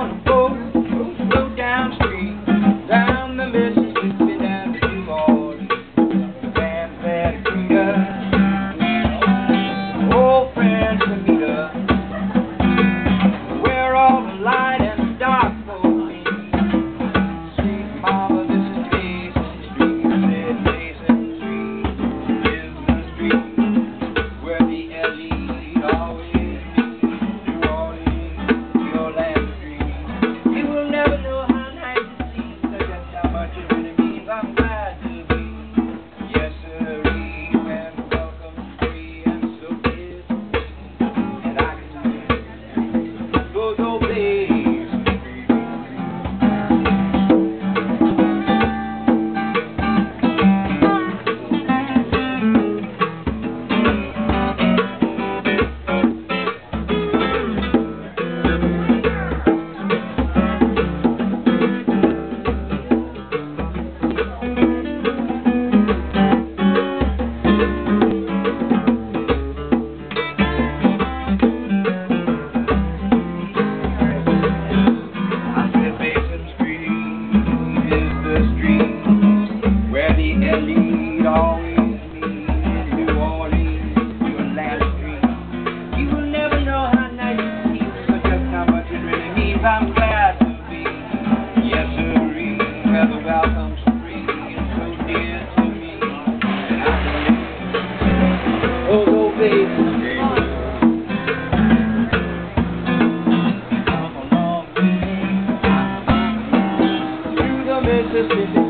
Go downstream, down the Mississippi, down to New Orleans, Santa Cruz, old friends to meet us, where all the light and the dark folks meet. Sweet mama, this is Mason Street, said Mason Street is the street where the elite always meet. New Orleans, your land of dreams. You will never know how nice it seems, or just how much it really means. I'm glad to be, yes sirree, when the welcome's free and so is, and I can those old days. Elite always meet in New Orleans, your land of dreams. You will never know how nice it seems, or just how much it really means. I'm glad to be, yes sirree, where the welcome's free and so dear to me. And I believe those old days come along with me through the Mississippi.